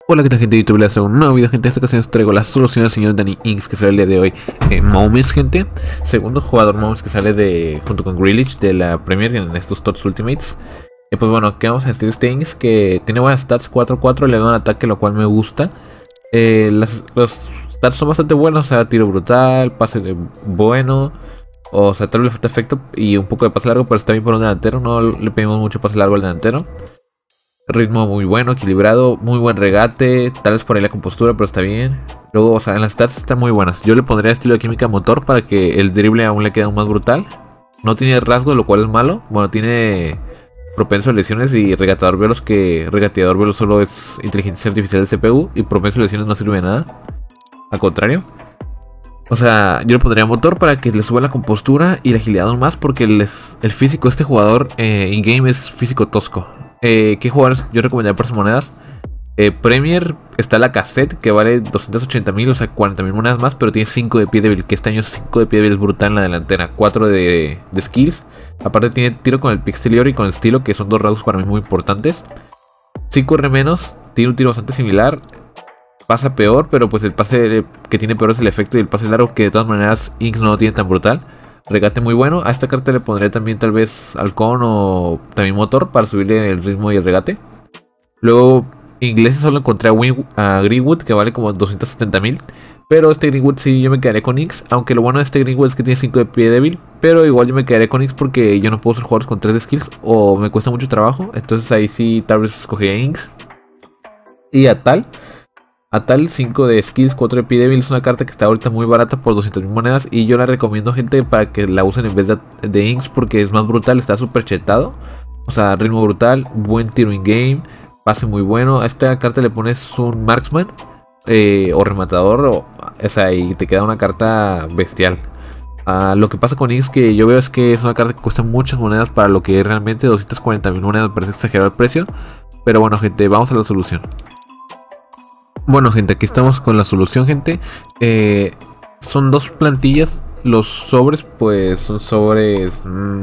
Hola, ¿qué tal, gente de YouTube? Les hago un nuevo video, gente. En esta ocasión os traigo la solución del señor Danny Ings, que sale el día de hoy. Momes, gente. Segundo jugador Momes que sale junto con Grealish de la Premier en estos TOTS Ultimates. Pues bueno, ¿qué vamos a decir? Este Ings que tiene buenas stats, 4-4, le da un ataque, lo cual me gusta. Los stats son bastante buenos, o sea, tiro brutal, pase bueno. O sea, tal vez le falta efecto y un poco de pase largo, pero está bien por un delantero. No le pedimos mucho pase largo al delantero. Ritmo muy bueno, equilibrado, muy buen regate, tal vez por ahí la compostura, pero está bien. Luego, o sea, en las stats están muy buenas. Yo le pondría estilo de química motor para que el drible aún le quede aún más brutal. No tiene rasgo, lo cual es malo. Bueno, tiene propenso a lesiones y regateador veloz, que regateador veloz solo es inteligencia artificial del CPU y propenso a lesiones no sirve de nada. Al contrario. O sea, yo le pondría motor para que le suba la compostura y la agilidad aún más, porque el físico de este jugador in-game es físico tosco. ¿Qué jugadores yo recomendaría por esas monedas? Premier está la cassette, que vale 280.000, o sea 40.000 monedas más, pero tiene 5 de pie débil, que este año 5 de pie débil es brutal en la delantera. 4 de skills, aparte tiene tiro con el Pixelior y con el estilo, que son dos rasgos para mí muy importantes. 5 R menos, tiene un tiro bastante similar. Pasa peor, pero pues el pase que tiene peor es el efecto y el pase largo, que de todas maneras Inks no lo tiene tan brutal. Regate muy bueno. A esta carta le pondré también tal vez halcón o también motor para subirle el ritmo y el regate. Luego ingleses solo encontré a Greenwood, que vale como 270.000. Pero este Greenwood sí, yo me quedaré con Inks. Aunque lo bueno de este Greenwood es que tiene 5 de pie débil. Pero igual yo me quedaré con Inks porque yo no puedo ser jugadores con 3 de skills o me cuesta mucho trabajo. Entonces ahí sí tal vez escogería Inks. Y a tal 5 de skills, 4 de pie débil, es una carta que está ahorita muy barata por 200.000 monedas. Y yo la recomiendo, gente, para que la usen en vez de Inks, porque es más brutal, está súper chetado. O sea, ritmo brutal, buen tiro in game, pase muy bueno. A esta carta le pones un marksman o rematador, o sea, y te queda una carta bestial. Lo que pasa con Inks que yo veo es que es una carta que cuesta muchas monedas para lo que es realmente. 240.000 monedas, me parece exagerado el precio. Pero bueno, gente, vamos a la solución. Bueno, gente, aquí estamos con la solución, gente. Son dos plantillas. Los sobres, pues, son sobres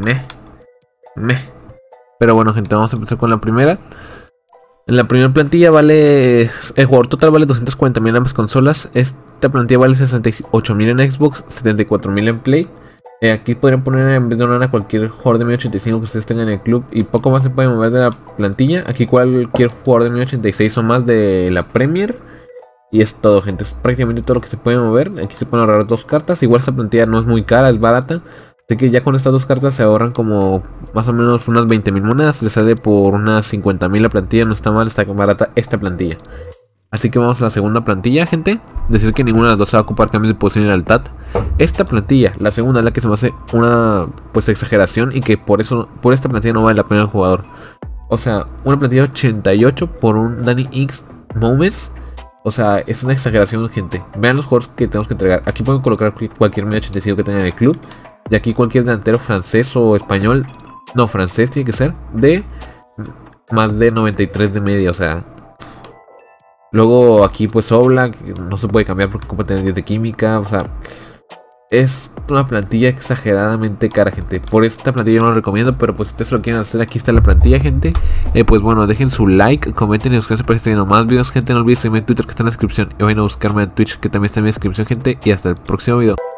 Pero bueno, gente, vamos a empezar con la primera. En la primera plantilla vale... El jugador total vale 240.000 en ambas consolas. Esta plantilla vale 68.000 en Xbox, 74.000 en Play. Aquí podrían poner en vez de una a cualquier jugador de 1085 que ustedes tengan en el club. Y poco más se puede mover de la plantilla. Aquí cualquier jugador de 1086 o más de la Premier. Y es todo, gente, es prácticamente todo lo que se puede mover. Aquí se pueden ahorrar dos cartas. Igual esta plantilla no es muy cara, es barata. Así que ya con estas dos cartas se ahorran como más o menos unas 20.000 monedas. Le sale por unas 50.000 la plantilla, no está mal, está barata esta plantilla. Así que vamos a la segunda plantilla, gente. Decir que ninguna de las dos se va a ocupar cambios de posición y lealtad. Esta plantilla, la segunda, es la que se me hace una pues exageración. Y que por esta plantilla no vale la pena el jugador. O sea, una plantilla 88 por un Danny Ings Momes. O sea, es una exageración, gente. Vean los jugadores que tenemos que entregar. Aquí pueden colocar cualquier 1085 que tengan en el club. Y aquí cualquier delantero francés o español. No, francés tiene que ser. De más de 93 de media, o sea. Luego aquí pues Oblak, no se puede cambiar porque ocupa tener 10 de química. O sea, es una plantilla exageradamente cara, gente. Por esta plantilla yo no lo recomiendo, pero pues si ustedes lo quieren hacer, aquí está la plantilla, gente. Pues bueno, dejen su like, comenten y suscríbanse para que estén viendo más videos, gente. No olviden seguirme en Twitter, que está en la descripción. Y vayan a buscarme en Twitch, que también está en mi descripción, gente. Y hasta el próximo video.